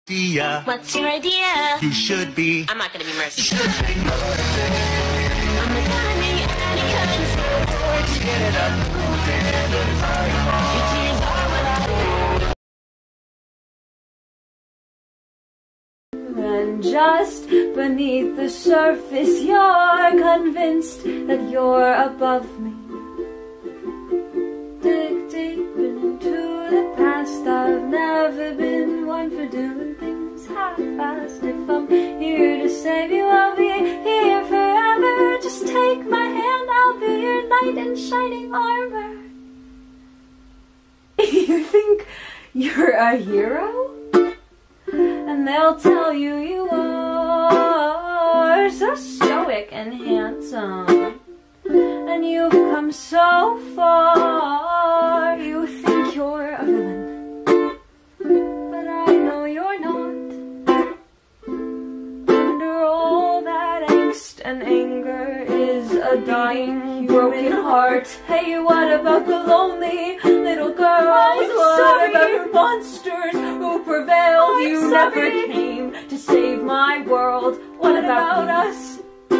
Dia. What's your idea? You should be. I'm not gonna be merciful. I'm the kind that you couldn't afford to get it up. Your tears are what I And just beneath the surface, you're convinced that you're above me. Dig deep into the past. I've never been one for doing things half-assed. If I'm here to save you, I'll be here forever. Just take my hand, I'll be your knight in shining armor. You think you're a hero? And they'll tell you you are so stoic and handsome, and you've come so far. You think you're a villain, but I know you're not. Under all that angst and anger is a dying, broken heart. Hey, what about the lonely little girls? What about the monsters who prevailed? You never came to save my world. What about us?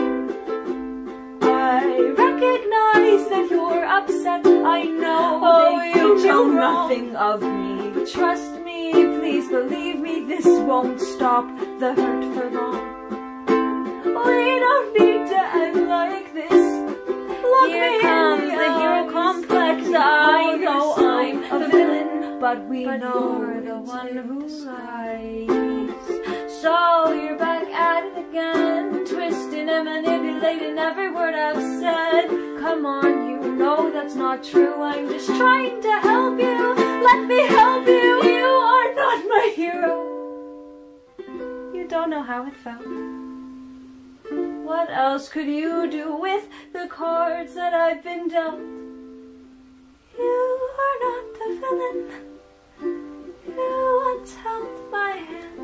I recognize that you're upset. I know you know nothing of me. Trust me, please believe me, this won't stop the hurt for long. We don't need to end like this. Look, here comes the hero complex. I know I'm a villain, but we know you're the one who lies. So you're back at it again, twisting and manipulating every word I've said. Come on, you know that's not true. I'm just trying to help you. Let me help you. You are not my hero. You don't know how it felt. What else could you do with the cards that I've been dealt? You are not the villain. You once held my hand.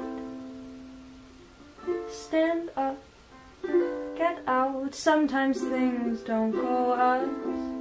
Stand up, get out. Sometimes things don't go as